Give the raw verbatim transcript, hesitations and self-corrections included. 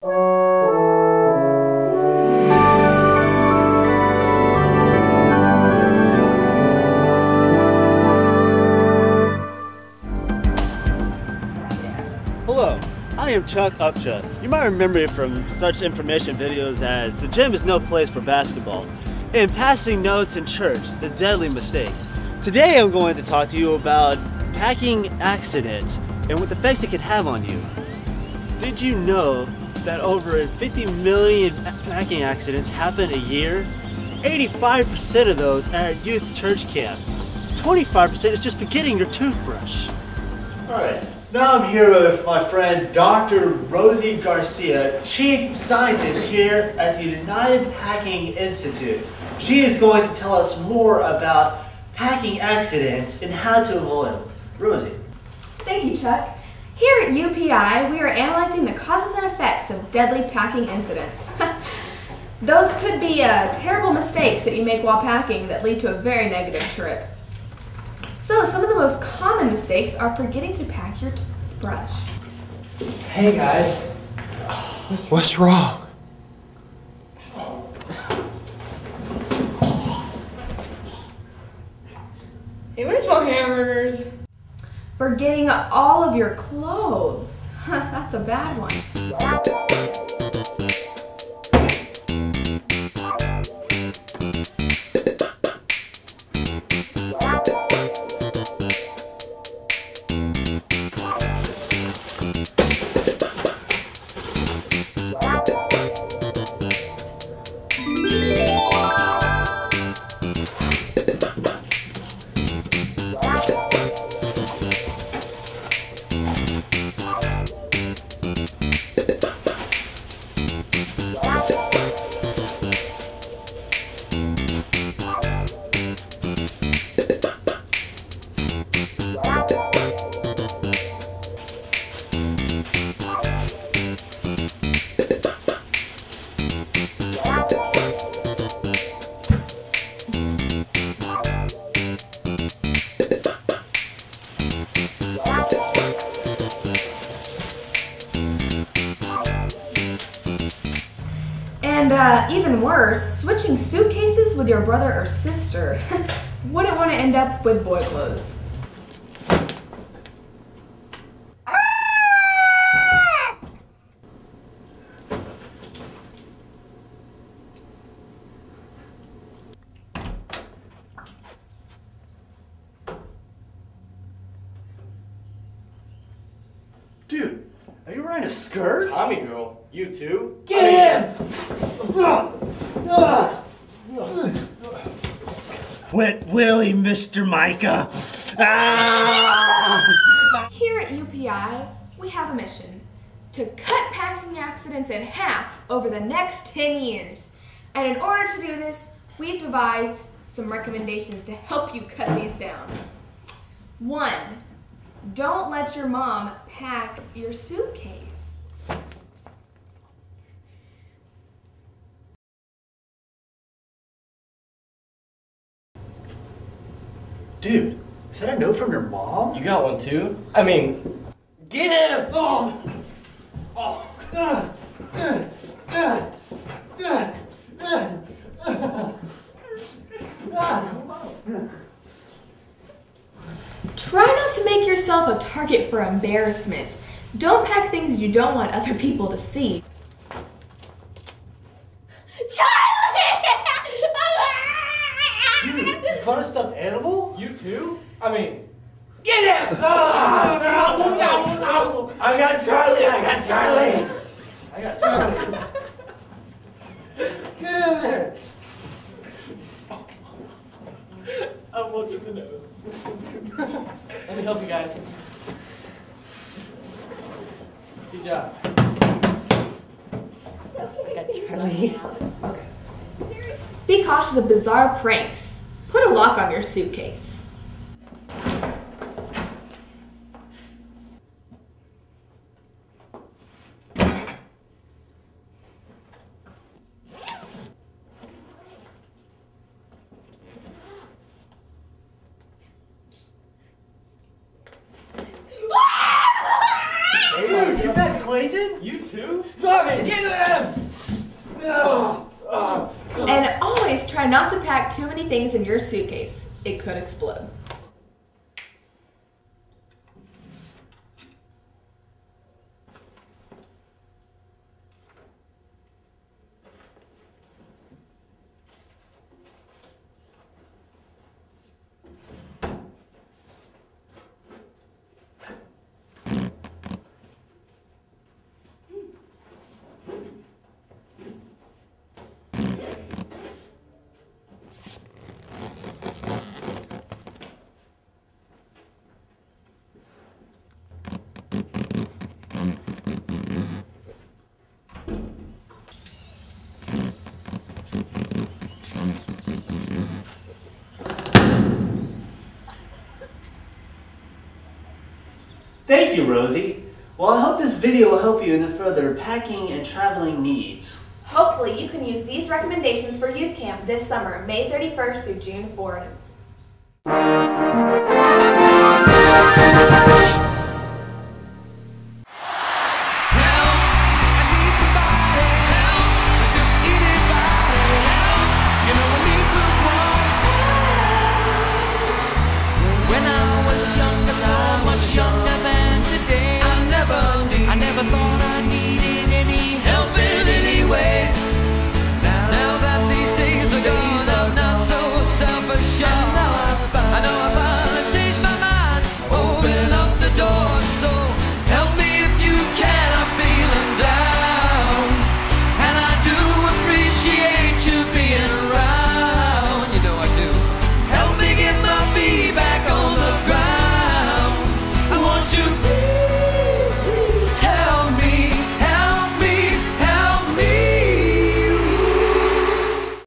Hello, I am Chuck Upchuck. You might remember me from such information videos as "The gym is no place for basketball" and "Passing notes in church, the deadly mistake." Today I'm going to talk to you about packing accidents and what effects it can have on you. Did you know that over fifty million packing accidents happen a year? eighty-five percent of those are at youth church camp. twenty-five percent is just forgetting your toothbrush. Alright, now I'm here with my friend Doctor Rosie Garcia, Chief Scientist here at the United Packing Institute. She is going to tell us more about packing accidents and how to avoid them. Rosie. Thank you, Chuck. Here at U P I, we are analyzing the causes and effects of deadly packing incidents. Those could be uh, terrible mistakes that you make while packing that lead to a very negative trip. So, some of the most common mistakes are forgetting to pack your toothbrush. Hey guys, what's wrong? Hey, we smell hamburgers. Forgetting all of your clothes. That's a bad one. And uh, even worse, switching suitcases with your brother or sister. Wouldn't want to end up with boy clothes. Dude, are you wearing a skirt? Tommy girl, you too? Get him! Wet Willie, Mister Micah. Ah! Here at U P I, we have a mission to cut packing accidents in half over the next ten years. And in order to do this, we've devised some recommendations to help you cut these down. One, don't let your mom pack your suitcase. Dude, is that a note from your mom? You got one too? I mean, get him! Oh! Oh! Uh, uh, uh, uh, uh, uh. Try not to make yourself a target for embarrassment. Don't pack things you don't want other people to see. Dude, you caught a stuffed animal? You too? I mean, get him! I got Charlie, I got Charlie! I got Charlie. Get in there! I'm looking at the nose. Let me help you guys. Good job. I got Charlie. Okay. Be cautious of bizarre pranks. Put a lock on your suitcase. Dude, you met Clayton? You too? Sorry! Boys, get them! No. Oh. And always try not to pack too many things in your suitcase. It could explode. Thank you, Rosie. Well, I hope this video will help you in further packing and traveling needs. Hopefully you can use these recommendations for youth camp this summer, May thirty-first through June fourth. You